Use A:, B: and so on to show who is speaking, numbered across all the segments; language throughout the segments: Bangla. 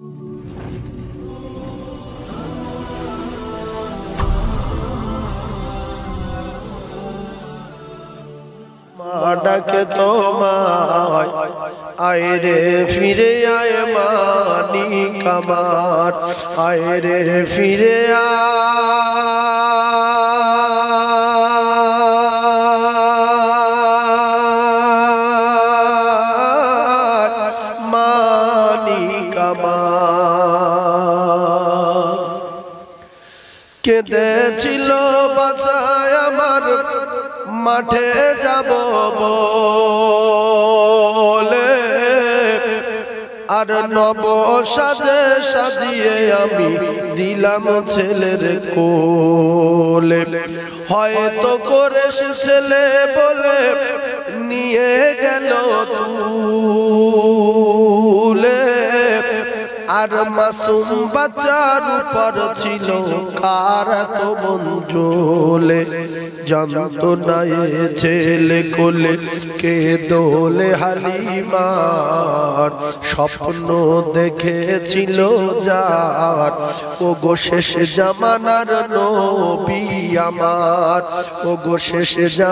A: ডাকে তোমায় আয় রে ফিরে আয় মানিক আমার আয় রে ফিরে আয় মানিক আমার কেঁদেছিল বাঁচায় আমার মাঠে যাব বলে আর নব সাজে সাজিয়ে আমি দিলাম ছেলের কোলে হয়তো করেছে ছেলে বলে নিয়ে গেল তুলে আর মাসুম বাচ্চার উপর ছিল কার তো মন জ্বলে জানতো না এ ছেলে কোলে কে দোলে হালিমার স্বপ্ন দেখেছিল যার ও গো শেষ জামানার নবী আমার ও গো শেষ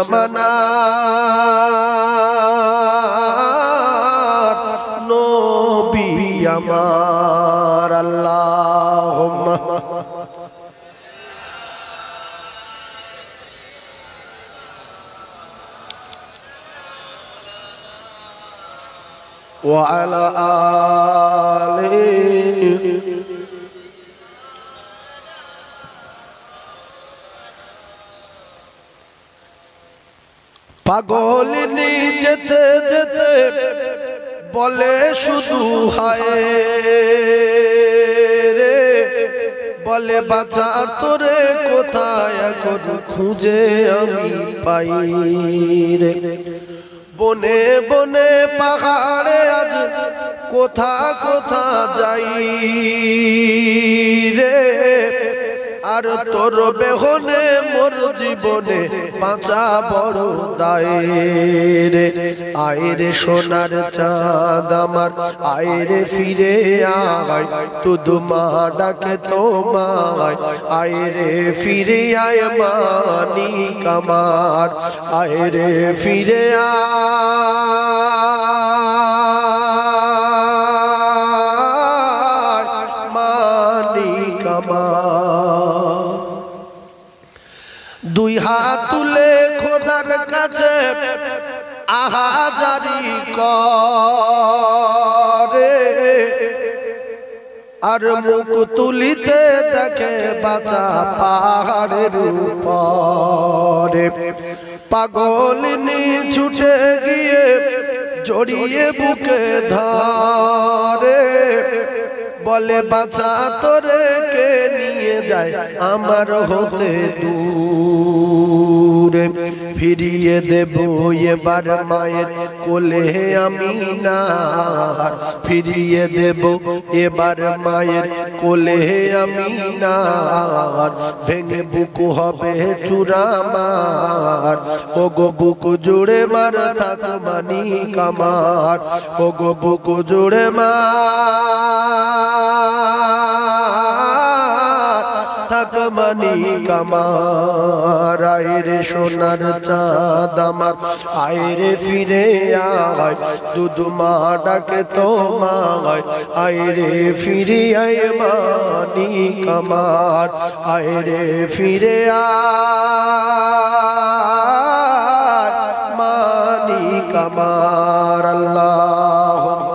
A: জামানার নবী আমার আল্লাহুম্মা ওয়া আলা আলিহি পাগলিনী যেতে যেতে বলে শুধু হায় রে বলে বাঁচা তোরে কোথায় এখন খুঁজে আমি পাই রে বনে বনে পাহাড়ে আজ কোথা কোথা যাই রে আর তোর বেহনে মোর জীবনে বাঁচা বড় দায় রে আয় রে সোনার চাঁদ আমার আয় রে ফিরে আয় তুদু মা ডাকে তোমায় আয় রে ফিরে আয় মানিক আমার আয় রে ফিরে আয় মানিক আমার দুই হাত তুলে খোদার কাছে আহাজারি করে আর মুখ তুলিতে দেখে বাঁচা পাহাড়ের উপরে পাগলিনী ছুটে গিয়ে জড়িয়ে বুকে ধরে বলে বাঁচা তোরে কে নিয়ে যায় আমার হতে দূরে ফিরিয়ে দেব এবার মায়ের কোলে আমি না ফিরিয়ে দেব এবার মায়ের কোলে আমি না ভেঙে বুকু হবে চূড়ামার ও গো বুকু জুড়ে মার থাক মানিক আমার ও গো বুকু জুড়ে মার থাক মানিক আমার আয় রে সোনার চাঁদ আমার আয় রে ফিরে আয় দুদু মা ডাকে তোমায় আয় রে ফিরে আয় মানিক আমার আয় রে ফিরে আয় মানিক আমার আল্লাহুম্মা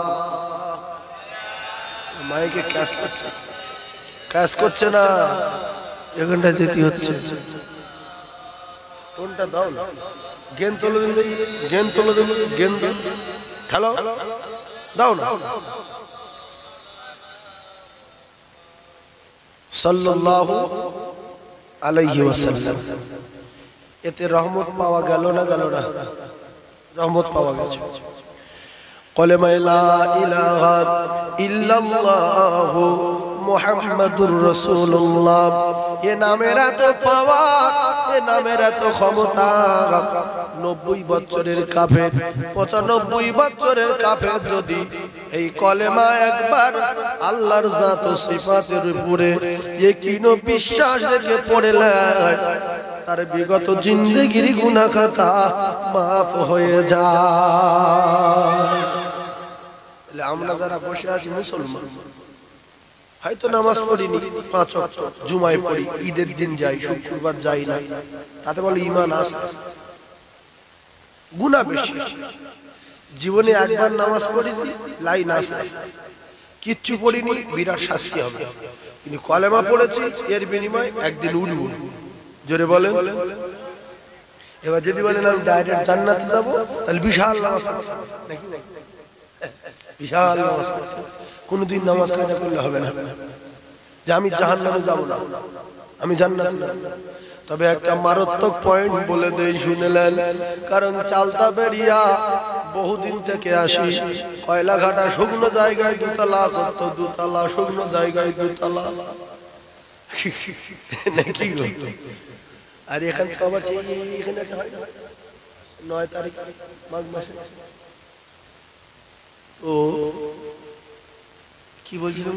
A: মাইকে কাজ করছে না এখানটা যেতে হচ্ছে কোনটা দাও না গেন তোলো দিন গেন তোলো দিন গেন হ্যালো দাও না সাল্লাল্লাহু আলাইহি ওয়াসাল্লাম এতে রহমত পাওয়া গেল না রহমত পাওয়া গেছে কলেমা লা ইলাহা ইল্লাল্লাহু মুহাম্মাদুর রাসূলুল্লাহ এ নামের এত পাওয়ার এ নামের এত ক্ষমতা 90 বছরের কাফের 95 বছরের কাফের যদি এই কলেমা একবার আল্লাহর জাত ও সিফাতের উপরে ইয়াকিন ও বিশ্বাস রেখে পড়লে তার বিগত জিন্দেগির গুনাহ খাতা মাফ হয়ে যায়। তাহলে আমরা যারা বসে আছি মুসলমান, হয়তো নামাজ পড়িনি, 5 ওয়াক্ত জুমায় পড়ি, ঈদের দিন যাই, শুক্রবার যাই না, তাতে বলে ঈমান আছে, গুনাহ বেশি। জীবনে একবার নামাজ পড়েছি, লাইন আছে, কিচ্ছু পড়িনি, বিরাট শাস্তি হবে। কিন্তু কলেমা পড়েছি, এর বিনিময়ে একদিন উঠব। জোরে বলেন। এবার যদি বলেন আমি ডাইরেক্ট জান্নাতে যাব, তাহলে বিশাল নামাজ পড়তে হবে, নাকি বিশাল নামাজ পড়তে হবে। কোনদিন নামাজ কাজা করলে হবে না যে আমি জাহান্নামে যাব না, আমি জান্নাতে যাব। তবে একটা মারাত্মক পয়েন্ট বলে দেই, শুনেলেন? কারণ চালতা বেরিয়া বহুদিন থেকে আসি, কয়লাঘাটা শুকনো জায়গায় দুতলা করতো, দুতলা শুকনো জায়গায় দুতলা, নাকি গো? আর এখানে তো আবার এখানে 9 তারিখ মাঘ মাসে, তো কি বলছিলাম?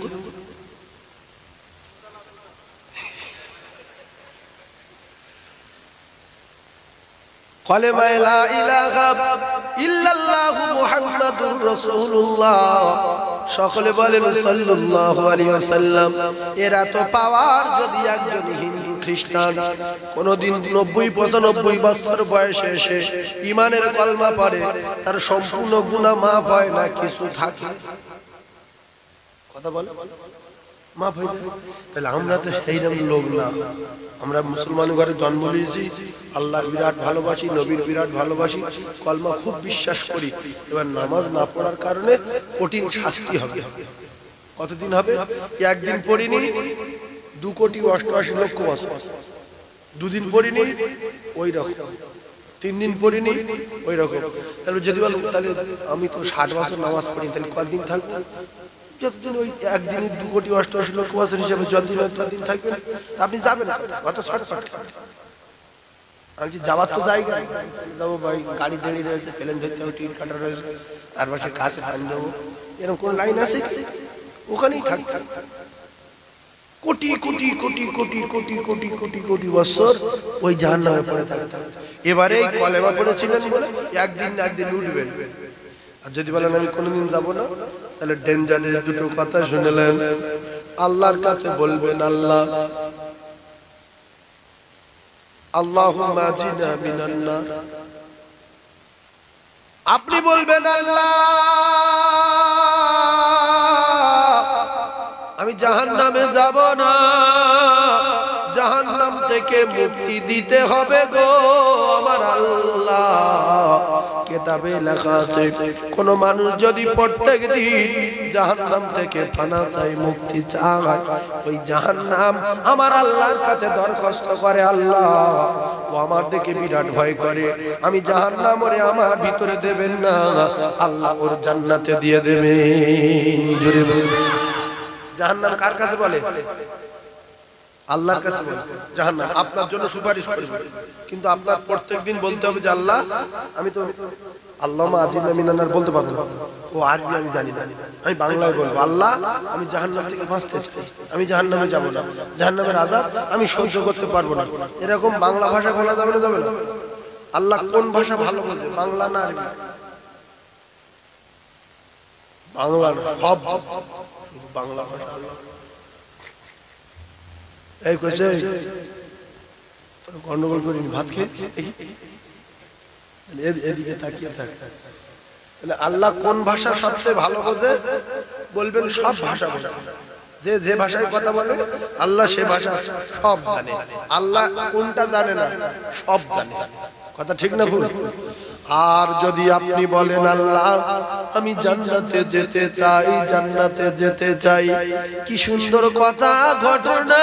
A: কলেমা লা ইলাহা ইল্লাল্লাহু মুহাম্মাদুর রাসূলুল্লাহ, সকলে বলেন সাল্লাল্লাহু আলাইহি ওয়াসাল্লাম। এরা তো পাওয়ার যদি একজন হিন্দু খ্রিস্টান কোনদিন 90-95 বছর বয়সে এসে ঈমানের কলমা পড়ে, তার সম্পূর্ণ গুনাহ মাফ হয় না, কিছু থাকে, কথা বলে মাফ হয়ে যায়। তাহলে আমরা তো সেইরকম লোক না। আমরা মুসলমান ঘরে জন্ম নিয়েছি, আল্লাহর বিরাট ভালোবাসি, নবীর বিরাট ভালোবাসি, কলমা খুব বিশ্বাস করি। এবার নামাজ না পড়ার কারণে কঠিন শাস্তি হবে। কতদিন হবে? একদিন পড়িনি 2,88,00,000 বছর, 2 দিন পড়িনি ওই রকম, 3 দিন পড়িনি ওই রকম। তাহলে যদি বলেন তাহলে আমি তো 60 বছর নামাজ পড়ি, তাহলে কতদিন থাকবো? যতদিন ওই একদিনের 2,88,00,000 বছর হিসাবে যতদিন হয় ততদিন থাকবেন। আপনি যাবেন কত শর্টকাট, আমি যাওয়ার তো জায়গা যাবো ভাই, গাড়ি দাঁড়িয়ে রয়েছে, প্লেন ধরতে হবে, টিকিট কাটা রয়েছে, তার পাশে কাছে পান দেবো, এরকম কোন লাইন আছে? ওখানেই থাকতে কোটি কোটি কোটি কোটি কোটি কোটি কোটি কোটি বছর ওই জাহান্নামে পড়ে থাকতে। এবারে কলেমা পড়েছিলেন বলে একদিন না একদিন উঠবেন। আর যদি বলেন আমি কোনোদিন যাবো না, তাহলে ডেঞ্জারের দুটো কথা শুনলেন। আল্লাহর কাছে বলবেন আল্লাহ, আল্লাহুম্মা আজিনা মিনান নার। আপনি বলবেন আল্লাহ আমি জাহান্নামে যাব না, জাহান্নাম থেকে মুক্তি দিতে হবে গো আমার আল্লাহ। কিতাবে লেখা আছে কোন মানুষ যদি প্রত্যেক দিন জাহান্নাম থেকে পানা চাই, মুক্তি চায়, ওই জাহান্নাম আমার আল্লাহর কাছে দরখাস্ত করে, আল্লাহ ও আমার দিকে বিরাট ভয় করে, আমি জাহান্নাম ওরে আমার ভিতরে দেবেন না, আল্লাহ ওর জান্নাতে দিয়ে দেবেন। জোরে বলুন। জাহান্নাম কার কাছে বলে? আল্লাহর কাছে বলে। জাহান্নাম আপনার জন্য সুপারিশ করবে, কিন্তু আপনার প্রত্যেকদিন বলতে হবে যে আল্লাহ আমি তো আল্লাহুম্মা আজিনা মিনান নার বলতে পারবো না, ও আরবি আমি জানি না, আমি বাংলায় বলবো আল্লাহ আমি জাহান্নাম থেকে বাঁচতে চাই, আমি জাহান্নামে যাব না, জাহান্নামের আযাব আমি সহ্য করতে পারবো না। এরকম বাংলা ভাষা বলা যাবে না? যাবে না। আল্লাহ কোন ভাষা ভালো বলে, বাংলা না আরবি? বাংলা না, সব বাংলা ভাষা। এই কইছে গন্ডগোল করিনি, ভাত খেয়েছি, এদিকে তাকিয়ে থাক। তাহলে আল্লাহ কোন ভাষা সবচেয়ে ভালো বোঝে? বলবেন সব ভাষা বোঝে, যে যে ভাষায় কথা বলে আল্লাহ সে ভাষা সব জানে। আল্লাহ কোনটা জানে না? সব জানে। কথা ঠিক না ভুল? আর যদি আপনি বলেন আল্লাহ আমি জান্নাতে যেতে চাই, জান্নাতে যেতে চাই, কি সুন্দর কথা, ঘটনা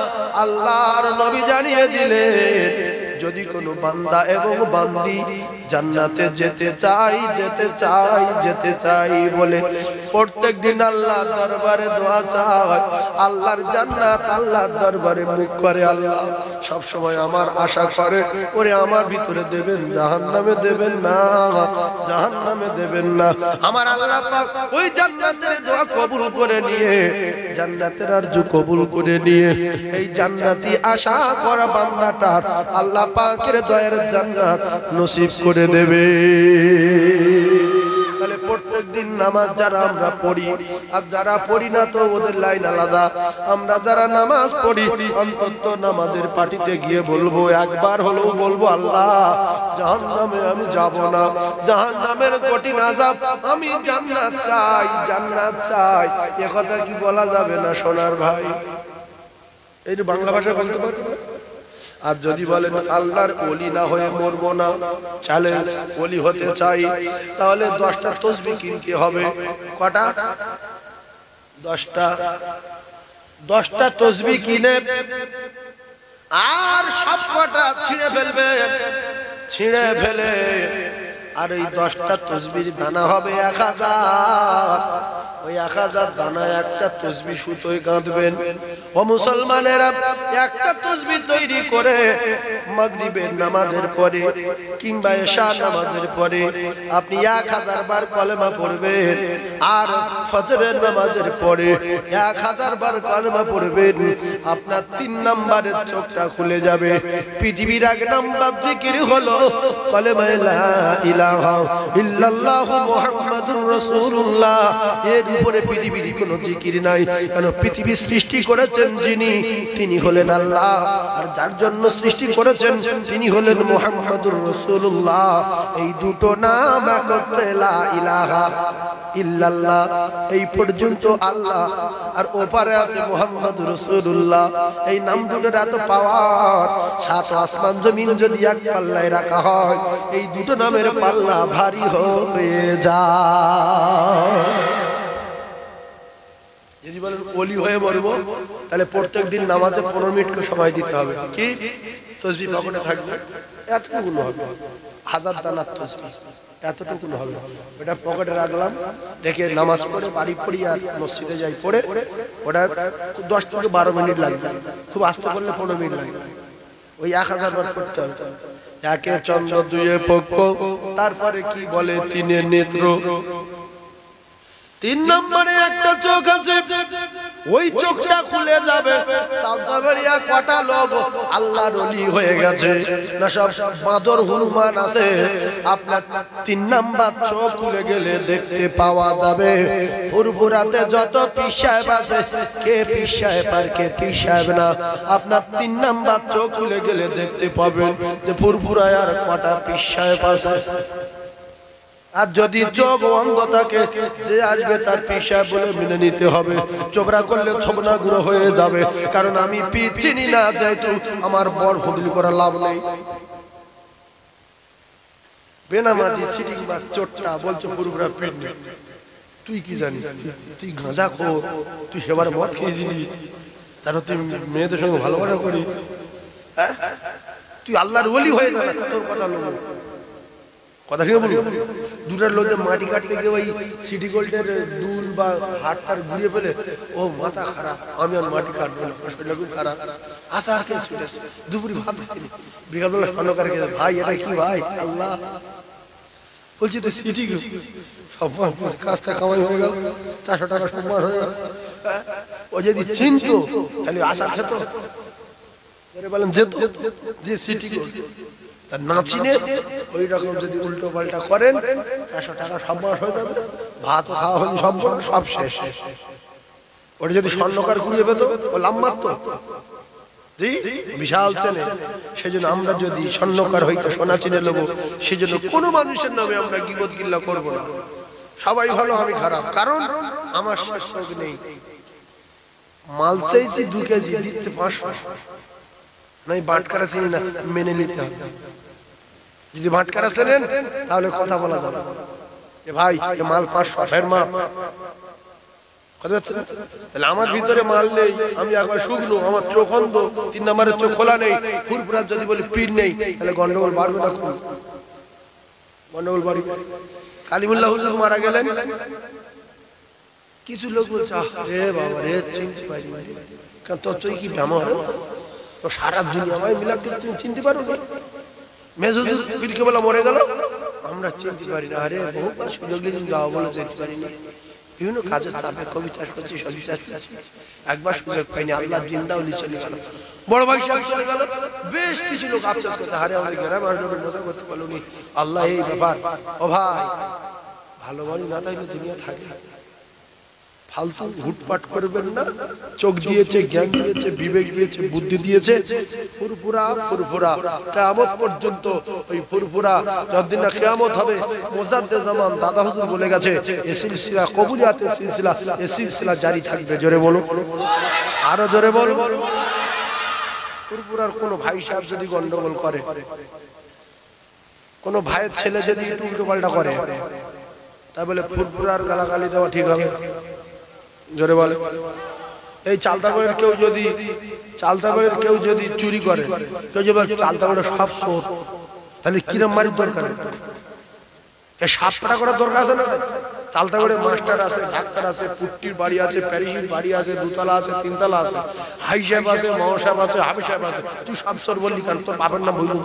A: আল্লাহর নবী জানিয়ে দিলেন, যদি কোনো বান্দা এবং বান্দি জান্নাতে যেতে চাই যেতে চাই যেতে চাই বলে প্রত্যেক দিন আল্লাহর দরবারে দোয়া চায়, আল্লাহর জান্নাত আল্লাহর দরবারে মুখ করে আল্লাহ সব সময় আমার আশা করে, ওরে আমার ভিতরে দেবেন, জাহান্নামে দেবেন না, জাহান্নামে দেবেন না। আমার আল্লাহ পাক ওই জান্নাতের দোয়া কবুল করে নিয়ে, জান্নাতের আরজু কবুল করে নিয়ে এই জান্নাতি আশা করা বান্দাটার আল্লাহ পাকের দয়ার জান্নাত নসিব করে দেবে। তাহলে প্রত্যেক দিন নামাজ যারা আমরা পড়ি আর যারা পড়ি না তো ওদের লাইন আলাদা। আমরা যারা নামাজ পড়ি অন্তত নামাজের পার্টিতে গিয়ে বলবো, একবার হলেও বলবো, আল্লাহ জাহান্নামে আমি যাব না, জাহান্নামের কঠিন আযাব আমি জান্নাত চাই, জান্নাত চাই। এ কথা কি বলা যাবে না সোনার ভাই? এই বাংলা ভাষা বলতে পারবে? আর যদি বলেন আল্লাহর ওলি না হয়ে মরবো না, চ্যালেঞ্জ, ওলি হতে চাই, তাহলে 10টা তাসবিহ কিনতে হবে। কটা? 10টা। 10টা তাসবিহ কিনে আর সব কটা ছিঁড়ে ফেলবে, ছিঁড়ে ফেলে আর ওই 10টা তাসবিহর দানা হবে 1000। ওই 1000 দানা একটা তাসবিহ সুতোয় গাঁথবেন। ও মুসলমানেরা, একটা তাসবিহ তৈরি করে মাগরিবের নামাজের পরে কিংবা এশা নামাজের পরে আপনি 1000 বার কলেমা পড়বেন, আর ফজরের নামাজের পরে 1000 বার কলেমা পড়বেন। আপনার 3 নম্বরের চোখটা খুলে যাবে। পৃথিবীর 1 নম্বর জিকির হলো কলেমা লা ইলাহা ইল্লাল্লাহু মুহাম্মাদুর রাসূলুল্লাহ। এর উপরে পৃথিবীর কোনো জিকির নাই। কারণ পৃথিবী সৃষ্টি করেছেন যিনি, তিনি হলেন আল্লাহ, আর যার জন্য সৃষ্টি করেছেন তিনি হলেন মুহাম্মাদুর রাসূলুল্লাহ। এই দুটো নাম একত্রে লা ইলাহা ইল্লাল্লাহ, এই পর্যন্ত আল্লাহ, আর ওপারে আছে মুহাম্মাদুর রাসূলুল্লাহ। এই নাম দুটোর এত পাওয়ার, 7 আসমান জমিন যদি এক পাল্লায় রাখা হয়, এই দুটো নামের পাল্লা ভারী হয়ে যায়। যদি বলেন ওলি হয়ে মরবো, তাহলে প্রত্যেক দিন নামাজে 15 মিনিট করে সময় দিতে হবে। কি তাসবিহ পকেটে থাকবে, এতটুকু হবে, 1000 দানার তাসবিহ এতটুকু হবে। ওটা পকেটে রাখলাম, রেখে নামাজ পড়ে বাড়ি পড়ি আর মসজিদে যাই পড়ে, ওটা 10 থেকে 12 মিনিট লাগবে, খুব আস্তে করলে 15 মিনিট লাগবে। ওই 1000 বার করতে হবে। একে চন্দ্র, দুয়ে পক্ষ, তারপরে কি বলে 3 নেত্র, 3 নম্বরে একটা চোখ আছে, ওই চোখটা খুলে যাবে। চাঁদাবাড়িয়া কটা লোক আল্লাহর ওলি হয়ে গেছে না, সব বাঁদর হনুমান আছে। আপনার 3 নাম্বার চোখ খুলে গেলে দেখতে পাওয়া যাবে ফুরফুরাতে যত পীর সাহেব আছে, কে পীর সাহেব আর কে পীর সাহেব না। আপনার 3 নাম্বার চোখ খুলে গেলে দেখতে পাবেন যে ফুরফুরায় আর কটা পীর সাহেব আছে। আর যদি চোখ অন্ধ থাকে, যে আসবে তার পীর সাহেব বলে মেনে নিতে হবে। চোবরা করলে ছবনা গুঁড়ো হয়ে যাবে, কারণ আমি পীর চিনি না, যেহেতু আমার বর ফদলি করা লাভ নেই। বেনামাজি চিটিং বা চোটটা বলছে পুরোপুরা পীর নেই। তুই কি জানিস? তুই গাঁজা খোর, তুই সেবার মদ খেয়েছিলি, তারপর তুই মেয়েদের সঙ্গে ভালোবাসা করি, তুই আল্লাহর ওলি হয়ে যাবে। তোর কথা লোক কথা শুনে বলবো, দুটার লোকে মাটি কাটতে গিয়ে ওই সিটি গোল্ডের দুল বা হাটটার ঘুরিয়ে ফেলে, ও মাথা খারাপ, আমি আর মাটি কাটবো না, শরীরটা খুব খারাপ। আসার কে ছুটে দুপুরি ভাত খাইনি, বিকালবেলা স্বর্ণকার খেয়ে, ভাই এটা কি ভাই? আল্লাহ বলছি তো সিটি সব কাজটা কামাই হয়ে গেল, 400 টাকা সম্মান হয়ে গেল। ও যদি চিনতো তাহলে আশা খেত, বলেন যেত, যে সিটি না চিনে ওই রকম যদি উল্টো পাল্টা করেন, 400 টাকা সব মাস হয়ে যাবে, ভাতও খাওয়া হয়নি, সব শেষ। ওটা যদি স্বর্ণকার ঘুরিয়ে পেত, ও লাম্মার তো জি বিশাল চেনে। সেজন্য আমরা যদি স্বর্ণকার হইতো, সোনা চিনে নেবো, সেজন্য কোনো মানুষের নামে আমরা গীবত গিল্লা করবো না। সবাই ভালো, আমি খারাপ, কারণ আমার শেষ নেই। মাল চাইছি 2 কেজি, দিচ্ছে 500, নাই বাটকারা চিনি না, মেনে নিতে হবে। যদি বাটকারা চেনেন তাহলে কথা বলা যাবে, ভাই মাল 500 ফের মা, তাহলে আমার ভিতরে মাল নেই, আমি একবার শুকনো, আমার চোখ অন্ধ, 3 নম্বরের চোখ খোলা নেই, ফুরফুরার যদি বলি পীর নেই, তাহলে গন্ডগোল বাড়বে না। গন্ডগোল বাড়ি। কালিমুল্লাহ হুজুর মারা গেলেন, কিছু লোক বলছে রে বাবা রে চিনতে পারি, কারণ তোর চই কি ব্যামো হয়, তো সারা দুনিয়া আমায় মিলাদ তুমি চিনতে পারো না। মেজুজুর পীরকে বলা মরে গেল, আমরা চিনতে পারি না। আরে বহু সুযোগ নিয়ে যাওয়া বলে যেতে পারি না, বিভিন্ন কাজের চাপে কবি চাষ করছি, সবজি চাষ করছি, একবার সুযোগ পাইনি। আল্লাহ জিন্দা উনি চলে গেল, বড় ভাই সাহেব চলে গেল। বেশ কিছু লোক আফসোস করছে, আরে আমাদের গ্রাম আর মজা করতে পারলো নি। আল্লাহ এই ব্যাপার, ও ভাই ভালো মানুষ না থাকলে দুনিয়া থাকে। ফালতু হুটপাট করবেন না। চোখ দিয়েছে, জ্ঞান দিয়েছে, বিবেক দিয়েছে, বুদ্ধি দিয়েছে, ফুরফুরা ফুরফুরা কিয়ামত পর্যন্ত। ওই ফুরফুরা যতদিন না কিয়ামত হবে, মুজাদ্দেদ জামান দাদা হুজুর বলে গেছে, এই সিলসিলা কবুলিয়াতের সিলসিলা, এই সিলসিলা জারি থাকবে। জোরে বলো, আরো জোরে বলো। ফুরফুরার কোনো ভাই সাহেব যদি গন্ডগোল করে, কোনো ভাইয়ের ছেলে যদি একটু উল্টো পাল্টা করে, তাই বলে ফুরফুরার গালাগালি দেওয়া ঠিক হবে? জোরে বলে। এই চালতাগড়ের কেউ যদি চুরি করে, কেউ যদি চালতাগড়ের সব চোর, তাহলে কিরম মারির দরকার? সাপটা করার দরকার আছে না? চালতাগড়ে মাস্টার আছে, ডাক্তার আছে, পুট্টির বাড়ি আছে, প্যারিসির বাড়ি আছে, দুতলা আছে, তিনতলা আছে, হাই সাহেব আছে, মাও সাহেব আছে, হাফি সাহেব আছে। তুই সব চোর বললি কেন? তোর বাপের নাম ভুল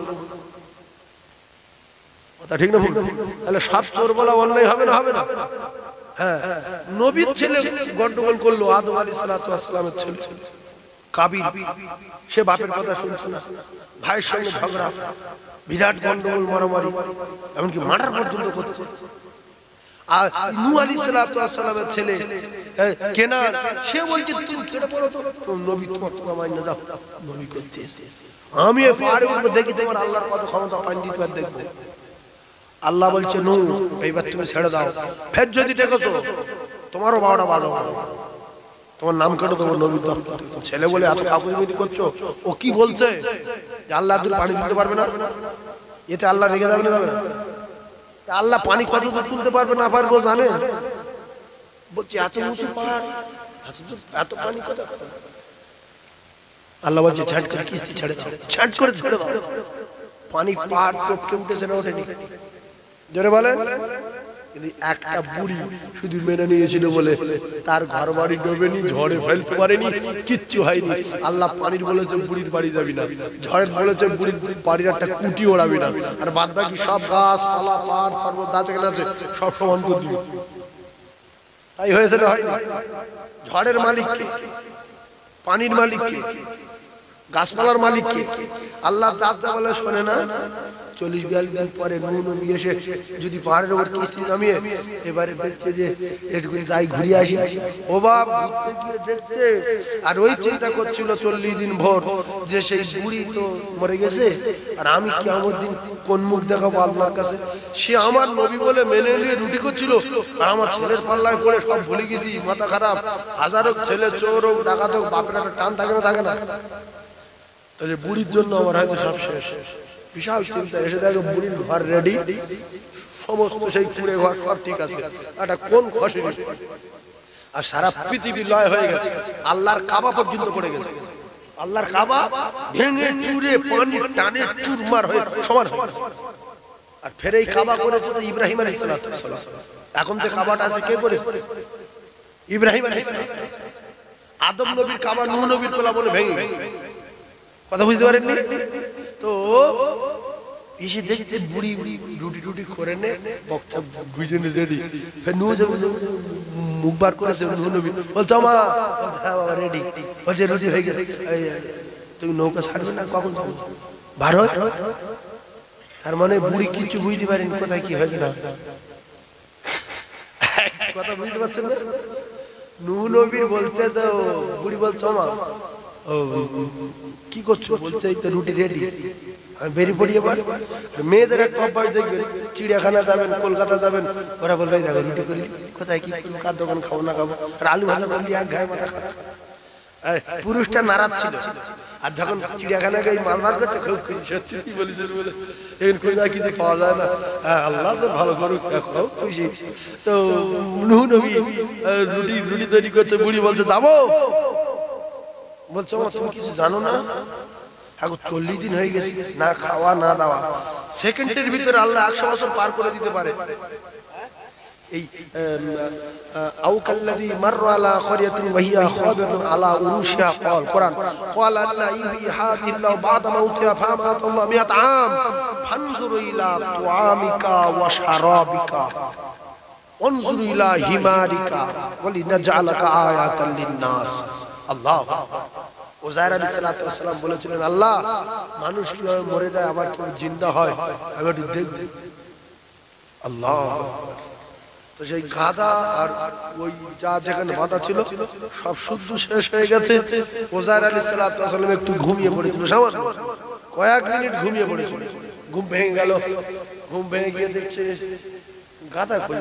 A: কথা ঠিক না? তাহলে সব চোর বলা অন্যায় হবে না? হবে না? হ্যাঁ, নবীর ছেলে গন্ডগোল করলো, আদম আলাইহিস সালামের ছেলে কাবিল, সে বাপের কথা শুনছে না, ভাইয়ের সঙ্গে ঝগড়া, বিরাট গন্ডগোল, মারামারি, এমনকি মার্ডার পর্যন্ত করছে। আর নূহ আলাইহিস সালামের ছেলে কেনান, সে বলছে তুমি কেটে পড়ো তো, নবী তোমার তো মাইন না যাও, নবী করছে আমি পাহাড়ে উঠবো, দেখি তোমার আল্লাহর কত ক্ষমতা, পানি দিতে দেখবো। আল্লাহ বলছে নূহ এইবার তুমি ছেড়ে দাও, ফের যদি দেখেছো তোমারও 12টা বাজো, তোমার নাম কেটে তোমার নবী দপ্তর। ছেলে বলে এত কাকুতি করছো, ও কি বলছে যে আল্লাহ তুমি পানি তুলতে পারবে না? এতে আল্লাহ রেগে যাবে না? যাবে না? আল্লাহ পানি কত তুলতে পারবে না পারবো জানে? বলছে এত উঁচু পাহাড়, এত পানি কথা। আল্লাহ বলছে ছাড় করে কিস্তি ছেড়ে দাও, ছাড় করে ছেড়ে দাও। পানি পাহাড় টপকে উঠেছে না ওঠেনি? জোরে বলে। কিন্তু একটা বুড়ি শুধু মেনে নিয়েছিল বলে তার ঘর বাড়ি ডোবেনি, ঝড়ে ফেলতে পারেনি, কিচ্ছু হয়নি। আল্লাহ পানির বলেছে বুড়ির বাড়ি যাবি না, ঝড়ের বলেছে বুড়ির বাড়ির একটা কুটি ওড়াবি না, আর বাদ বাকি সব গাছ পালা পাহাড় পর্বত যা যেখানে আছে সব সমান করে দিবি। তাই হয়েছে না? হয় ঝড়ের মালিক কে? পানির মালিক কে? গাছপালার মালিক কে? আল্লাহ যা যা বলে শোনে না? 40-42 দিন পরে নূহ নবী এসে যদি পাহাড়ের উপর কিস্তি নামিয়ে এবারে দেখছে যে একটু যাই ঘুরে আসি, ও বাপ দেখছে, আর ওই চিন্তা করছিল 40 দিন ভোর যে সেই বুড়ি তো মরে গেছে, আর আমি কিয়ামত দিন কোন মুখ দেখাবো আল্লাহর কাছে। সে আমার নবী বলে মেনে নিয়ে রুটি করছিল, আর আমার ছেলের পাল্লায় পড়ে সব ভুলে গেছি, মাথা খারাপ। হাজারো ছেলে চোর হোক, ডাকাত হোক, বাপের একটা টান থাকে না? থাকে না? তাহলে বুড়ির জন্য আমার হয়তো সব শেষ। বিশাল চিন্তা। এসে দেখো বুড়ির ঘর রেডি, সমস্ত সেই কুড়ে ঘর সব ঠিক আছে, এটা কোন খসে, আর সারা পৃথিবী লয় হয়ে গেছে, আল্লাহর কাবা পর্যন্ত পড়ে গেছে। আল্লাহর কাবা ভেঙে চুরে পানির টানে চুরমার হয়ে সমান। আর ফের এই কাবা করেছে তো ইব্রাহিম আলাইহিস সালাম। এখন যে কাবাটা আছে কে করেছে? ইব্রাহিম আলাইহিস সালাম। আদম নবীর কাবা নূহ নবীর তোলা বলে ভেঙে। কথা বুঝতে পারেননি তো? এসে দেখতে বুড়ি রুটি টুটি করে নে, বক্তা গুজনে রেডি। নূহ মুখ বার করেছে, নূহ নবী বলছে মা, হ্যাঁ বাবা রেডি। বলছে রুটি হয়ে গেছে, তুমি নৌকা ছাড়বে না? কখন বার হয়? তার মানে বুড়ি কিছু বুঝতে পারেনি কোথায় কি হয়েছে না। কথা বুঝতে পারছেন না? নূহ নবীর বলতে তো বুড়ি বলছে মা কি করছো? বলছে এই তো রুটি রেডি, আমি বেরিয়ে পড়ি। এবার মেয়েদের এক অভ্যাস দেখবেন, চিড়িয়াখানা যাবেন, কলকাতা যাবেন, ওরা বলবে দেখো রুটি করি, কোথায় কি কার দোকান খাবো না খাবো, আর আলু ভাজা করলি এক গায়ে মাথা খারাপ। পুরুষটা নারাজ ছিল, আর যখন চিড়িয়াখানা গিয়ে মাল বার করতে খুব খুশি। সত্যি কি বলেছেন বলে এখন কোথায় কিছু পাওয়া যায় না, আল্লাহ তো ভালো করুক, খুব খুশি। তো নূহ নবী রুটি তৈরি করছে, বুড়ি বলছে যাবো। বলছো তুমি কিছু জানো না? এখন 40 দিন হয়ে গেছে, না খাওয়া না দাওয়া। সেকেন্ডের ভিতরে আল্লাহ 100 বছর পার করে দিতে পারে। এই আও কাল্লাযী মাররা আলা ক্বরিয়াতিন ওয়া হিয়া খাবিরাতুন আলা উরুশিহা ক্বাল কুরআন ক্বালা আল্লা ইহয়ি হাদিল্লাহু বা'দা মাউতিহা ফামাতাল্লাহু মিয়াত আম ফানজুর ইলা তুআমিকা ওয়া শারাবিকা ওয়ানজুর ইলা হিমারিকা ওয়া লিনাজআলাকা আয়াতাল লিন-নাস। আল্লাহ উযাইর আলাইহিস সালাতু ওয়াস সালাম বলেছিলেন, আল্লাহ মানুষ কিভাবে মরে যায় আবার কেউ জিন্দা হয় আমি একটু দেখব। আল্লাহ, তো সেই গাধা আর ওই যা যেখানে বাঁধা ছিল সব শুদ্ধ শেষ হয়ে গেছে। উযাইর আলাইহিস সালাতু ওয়াস সালাম একটু ঘুমিয়ে পড়েছিল, সামান্য কয়েক মিনিট ঘুমিয়ে পড়েছিল। ঘুম ভেঙে গেল, ঘুম ভেঙে গিয়ে দেখছে গাধা কই,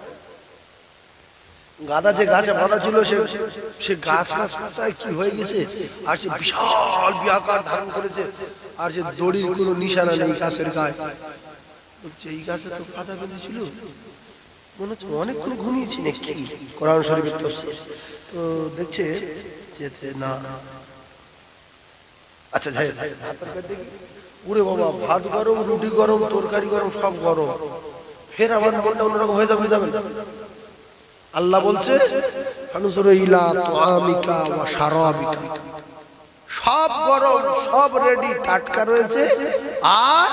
A: গাধা যে গাছে বাঁধা ছিল সে গাছ মাছ পাতায় কি হয়ে গেছে, আর সে বিশাল বিআকার ধারণ করেছে, আর যে দড়ির কোনো নিশানা নেই গাছের গায়ে। বলছে এই গাছে তো পাতা বেঁধেছিল, মনে হচ্ছে অনেকক্ষণ ঘুমিয়েছি নাকি। কোরআন শরীফের তাফসীর তো দেখছে যে না, আচ্ছা যাই ওরে বাবা, ভাত গরম, রুটি গরম, তরকারি গরম, সব গরম। ফের আবার মনটা অন্যরকম হয়ে যাবে না। আল্লাহ বলছে ফানজুর ইলা তুআমিকা ওয়া শারাবিকা, সব গরম, সব রেডি, টাটকা রয়েছে। আর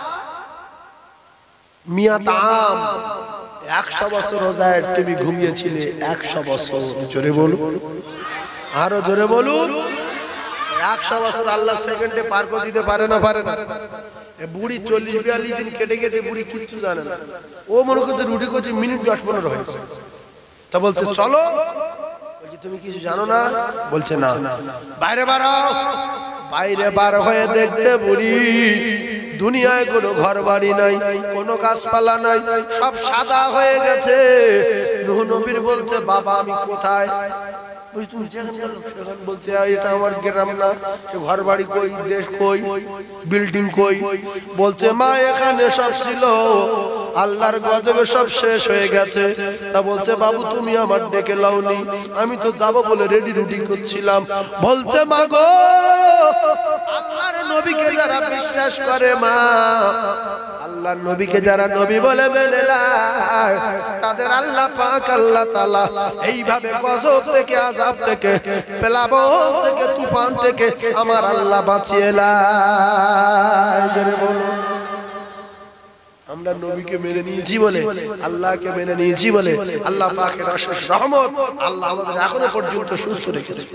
A: মিয়াত আম, 100 বছর রোজায় তুমি ঘুমিয়েছিলে 100 বছর। জোরে বলুন, আরো জোরে বলুন। 100 বছর আল্লাহ সেকেন্ডে পার করে দিতে পারে না, পারে না। বুড়ি 40-42 দিন কেটে গেছে, বুড়ি কিচ্ছু জানে না। ও মনে করছে রুটি করছে মিনিট 10-15 হয়েছে। তা বলছে চলো, বলছি তুমি কিছু জানো না, বলছে না। বাইরে বার হও, বাইরে বার হয়ে দেখতে বুড়ি দুনিয়ায় কোনো ঘর বাড়ি নাই, কোনো গাছপালা নাই, সব সাদা হয়ে গেছে। নূহ নবীর বলছে বাবা আমি কোথায়? তুমি যেখানে গেল সেখানে বলছে এটা আমার গ্রাম না, ঘর বাড়ি কই, দেশ কই, বিল্ডিং কই? বলছে মা এখানে সব ছিল, আল্লাহর গজবে সব শেষ হয়ে গেছে। তা বলছে বাবু তুমি আমার ডেকে লাওনি, আমি তো যাব বলে রেডি রুটি করছিলাম। বলছে মা গো, আল্লাহর নবীকে যারা বিশ্বাস করে মা, আল্লাহর নবীকে যারা নবী বলে মেনে নেয়, তাদের আল্লাহ পাক আল্লাহ তাআলা এইভাবে গজব থেকে, আযাব থেকে, প্লাবন থেকে, তুফান থেকে আমার আল্লাহ বাঁচিয়ে নেয়। জোরে বলো। আমরা নবীকে মেনে নিয়েছি বলে, আল্লাহকে মেনে নিয়েছি বলে আল্লাহ পাকের অশেষ রহমত আল্লাহ আমাদের এখনো পর্যন্ত সুস্থ রেখেছে।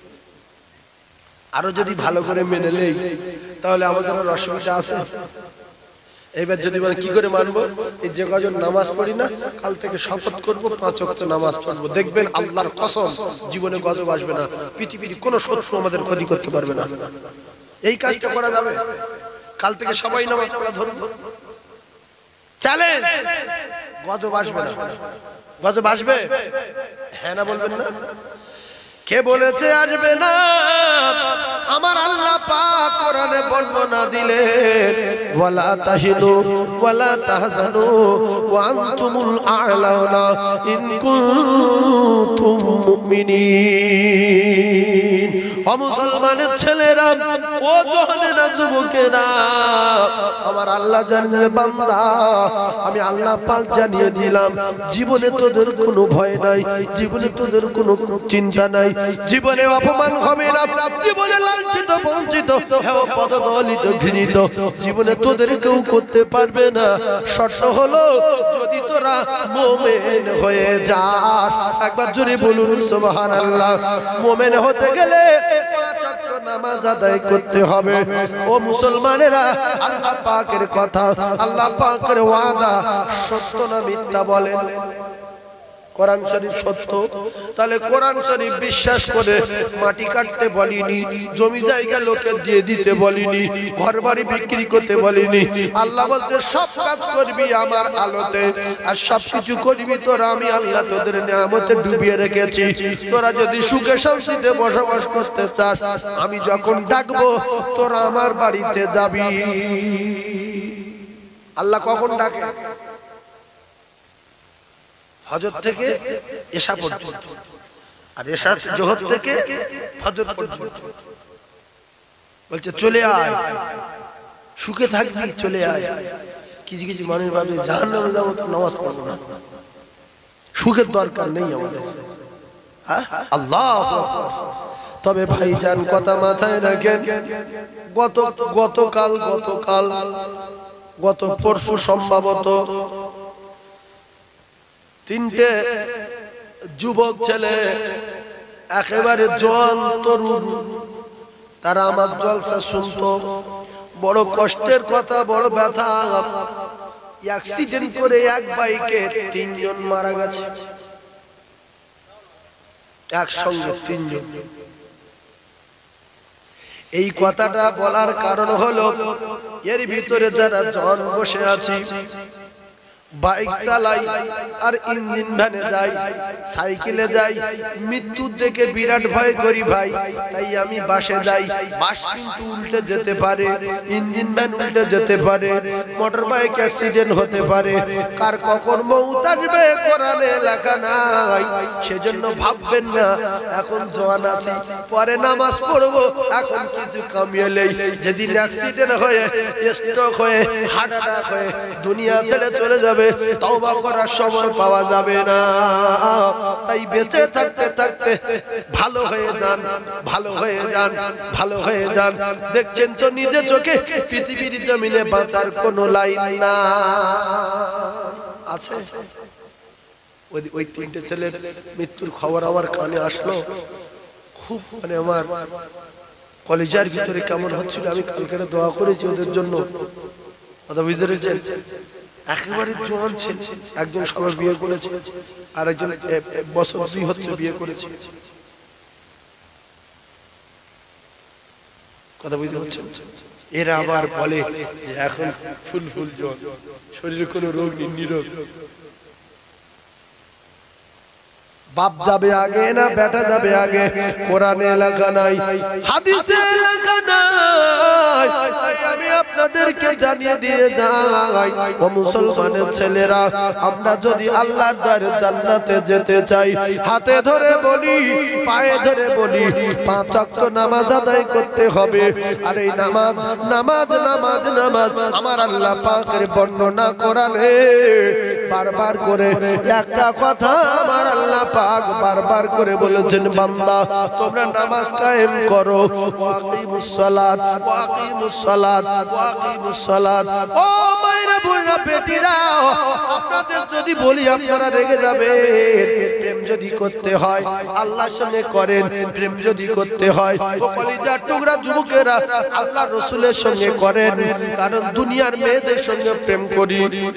A: আরো যদি ভালো করে মেনে নেই তাহলে আমাদের আর অসুবিধা আছে? এইবার যদি বলে কি করে মানবো, এই যে কজন নামাজ পড়ি না, কাল থেকে শপথ করবো 5 ওয়াক্ত নামাজ পড়বো, দেখবেন আল্লাহর কসম জীবনে গজব আসবে না, পৃথিবীর কোনো শত্রু আমাদের ক্ষতি করতে পারবে না। এই কাজটা করা যাবে। কাল থেকে সবাই নামাজ পড়া ধরুন, চ্যালেঞ্জ, গজব আসবে না। গজব আসবে? হ্যাঁ না বলবেন না? কে বলেছে আসবে না? আমার আল্লাহ পাক কোরআনে বর্ণনা দিলেন, ওয়ালা তাহিনু ওয়ালা তাহজানু ওয়া আনতুমুল আ'লাউনা ইন কুনতুম মুমিনিন। ও মুসলমানের ছেলেরা, ও জওয়ানেরা, যুবকেরা, আমার আল্লাহ জানে বান্দা, আমি আল্লাহ পাক জানিয়ে দিলাম জীবনে তোদের কোনো ভয় নাই, জীবনে তোদের কোনো চিন্তা নাই, জীবনে অপমান হবে না, জীবনে লাঞ্ছিত বঞ্চিত পদদলিত ঘৃণিত জীবনে তোদের কেউ করতে পারবে না। শর্ত হলো যদি তোরা মুমিন হয়ে যাস। একবার জোরে বলুন সুবহানাল্লাহ। মুমিন হতে গেলে 5 ওয়াক্ত নামাজ আদায় করতে হবে। ও মুসলমানেরা, আল্লাহ পাকের কথা, আল্লাহ পাকের ওয়াদা সত্য না মিথ্যা বলেন? কোরআন শরীফ সত্য। তাহলে কোরআন শরীফ বিশ্বাস করে মাটি কাটতে বলিনি, জমি জায়গা লোকে দিয়ে দিতে বলিনি, ঘর বাড়ি বিক্রি করতে বলিনি। আল্লাহ বলতে সব কাজ করবি আমার আলোতে, আর সবকিছু করবি তোরা আমি আল্লাহ তোদের নিয়ামতে ডুবিয়ে রেখেছি। তোরা যদি সুখে শান্তিতে বসবাস করতে চাস, আমি যখন ডাকবো তোরা আমার বাড়িতে যাবি। আল্লাহ কখন ডাকে? হজর থেকে এশা পর্যন্ত, আর এশা জোহর থেকে ফজর পর্যন্ত। বলছে চলে আয়, সুখে থাকবি, চলে আয়। কিছু কিছু মানুষ ভাবে জাহান্নামে যাবো তো নামাজ পড়বো না। সুখের দরকার নেই আমাদের, আল্লাহু আকবার। তবে ভাইজান কথা মাথায় রাখেন, গত পরশু সম্ভবত তিনটে যুবক ছেলে একেবারে জোয়ান তরুণ, তারা আমার জলসা শুনতো। বড় কষ্টের কথা, বড় ব্যথা, অ্যাক্সিডেন্ট করে এক বাইকে 3 জন মারা গেছে, একসঙ্গে 3 জন। এই কথাটা বলার কারণ হলো এর ভিতরে যারা জন বসে আছি, বাইক চালাই আর ইঞ্জিন ভ্যানে যাই, সাইকেলে যাই, মৃত্যুর দেখে বিরাট ভয় করি ভাই। তাই আমি বাসে যাই। বাস কিন্তু উল্টে যেতে পারে, ইঞ্জিন ভ্যান উল্টে যেতে পারে, মোটর বাইক অ্যাক্সিডেন্ট হতে পারে, কার কখন মৌত আসবে কোরআনে লেখা নাই। সেজন্য ভাববেন না এখন জওয়ান আছি, পরে নামাজ পড়বো, এখন কিছু কামিয়েলেই যেদিন অ্যাক্সিডেন্ট হয়ে, স্ট্রোক হয়ে, হার্ট অ্যাটাক হয়ে দুনিয়া ছেড়ে চলে যাবে, তওবা করার সময় পাওয়া যাবে না। তাই বেঁচে থাকতে থাকতে ভালো হয়ে যান, ভালো হয়ে যান, ভালো হয়ে যান। দেখছেন তো নিজে চোখে পৃথিবীর জমিনে বাঁচার কোনো লাইন না আছে। ওই 3টে ছেলের মৃত্যুর খবর আমার কানে আসলো, খুব মানে আমার কলেজের ভিতরে কেমন হচ্ছিল। আমি কালকে দোয়া করেছি ওদের জন্য, কথা বুঝতে পেরেছেন? একেবারে জোয়ান ছেলে, একজন সবে বিয়ে করেছে আর একজন বছর 2 হচ্ছে বিয়ে করেছে, কথা বুঝতে পারছেন? এরা আবার বলে যে এখন ফুল জোয়ান, শরীরে কোনো রোগ নেই, নিরোগ। বাপ যাবে আগে না বেটা যাবে আগে, কোরআনে লেখা নাই, হাদিসে লেখা নাই। আমি আপনাদেরকে জানিয়ে দিয়ে যাই, ও মুসলমানের ছেলেরা, আমরা যদি আল্লাহর দ্বারে জান্নাতে যেতে চাই, হাতে ধরে বলি, পায়ে ধরে বলি, 5 ওয়াক্ত নামাজ আদায় করতে হবে। আর এই নামাজ নামাজ নামাজ নামাজ আমার আল্লাহ পাকের বর্ণনা কোরআনে বারবার করে একটা কথা আমার আল্লাহ পাক বারবার করে বলেছেন, বান্দা তোমরা নামাজ কায়েম করো, ওয়াকিমুস সালাত, ওয়াকিমুস সালাত, ওয়াকিমুস সালাত। ও মায়েরা, বোনেরা, বেটিরা, আপনাদের যদি বলি আপনারা রেগে যাবেন। প্রেম যদি করতে হয় আল্লাহর সঙ্গে করেন, প্রেম যদি করতে হয় ও কলিজার টুকরা যুবকেরা আল্লাহর রাসূলের সঙ্গে করেন। কারণ দুনিয়ার মেয়েদের সঙ্গে প্রেম করি,